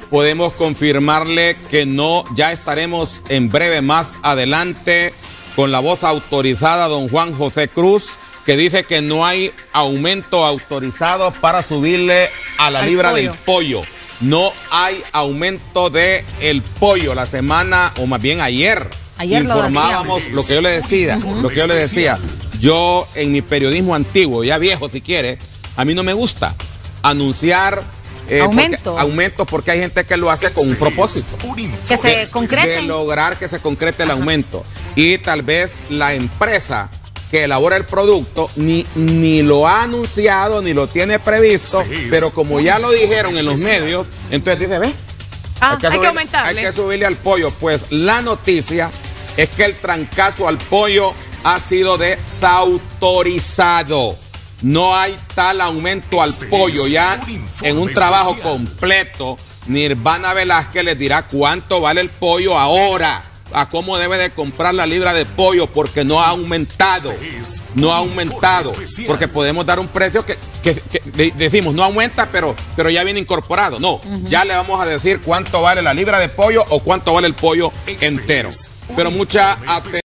podemos confirmarle que no, ya estaremos en breve más adelante con la voz autorizada, don Juan José Cruz, que dice que no hay aumento autorizado para subirle a la libra del pollo. No hay aumento de el pollo. La semana, o más bien ayer informábamos lo que yo le decía, Yo en mi periodismo antiguo, ya viejo si quiere, a mí no me gusta anunciar aumentos porque hay gente que lo hace con un propósito. Que se concrete. De lograr que se concrete el aumento. Y tal vez la empresa que elabora el producto ni lo ha anunciado, ni lo tiene previsto, pero como ya lo dijeron en los medios, entonces dice, ve, hay que subirle al pollo. Pues la noticia es que el trancazo al pollo ha sido desautorizado. No hay tal aumento al pollo. Ya en un trabajo completo, Nirvana Velázquez les dirá cuánto vale el pollo ahora, a cómo debe de comprar la libra de pollo, porque no ha aumentado. No ha aumentado. Porque podemos dar un precio que decimos no aumenta, pero ya viene incorporado. No, ya le vamos a decir cuánto vale la libra de pollo o cuánto vale el pollo entero. Pero mucha atención.